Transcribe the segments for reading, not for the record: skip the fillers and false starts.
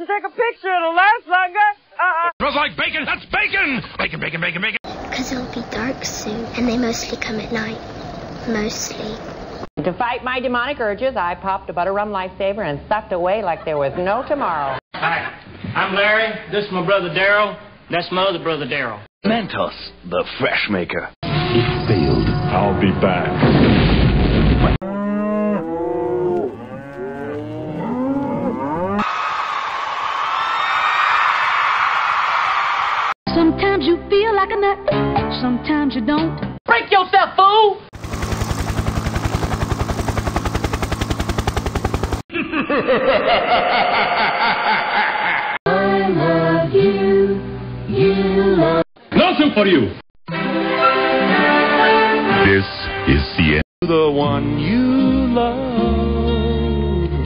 to take a picture. It'll last longer. Smells like bacon. That's bacon. Bacon, bacon, bacon, bacon. Because it'll be dark soon, and they mostly come at night. Mostly. To fight my demonic urges, I popped a butter rum lifesaver and sucked away like there was no tomorrow. Hi, I'm Larry. This is my brother Daryl. That's my other brother Daryl. Mentos, the fresh maker. It failed. I'll be back. Sometimes you feel like a nut, sometimes you don't. Break yourself, fool! I love you, you love. Nothing for you. This is the end. The one you love.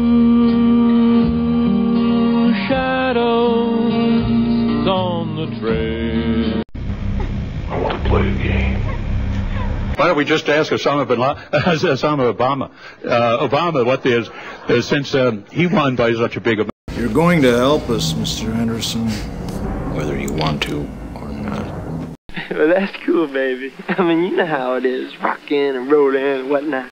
Blue shadows on the trail. I want to play a game. Why don't we just ask Osama Obama what is since he won by such a big amount. You're going to help us, Mr. Henderson, Whether you want to or not. Well, that's cool, baby. I mean, you know how it is, rocking and rolling and whatnot.